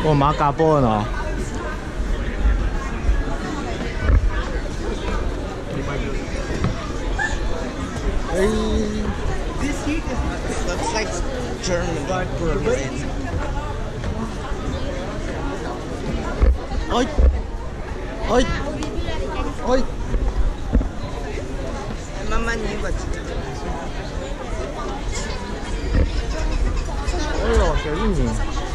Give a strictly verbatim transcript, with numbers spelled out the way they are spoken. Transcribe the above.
哦，马嘎波呢？哎。 Looks like German. Ôi, ôi, ôi. Mama nie ma. Ôi rồi, cái gì nhỉ?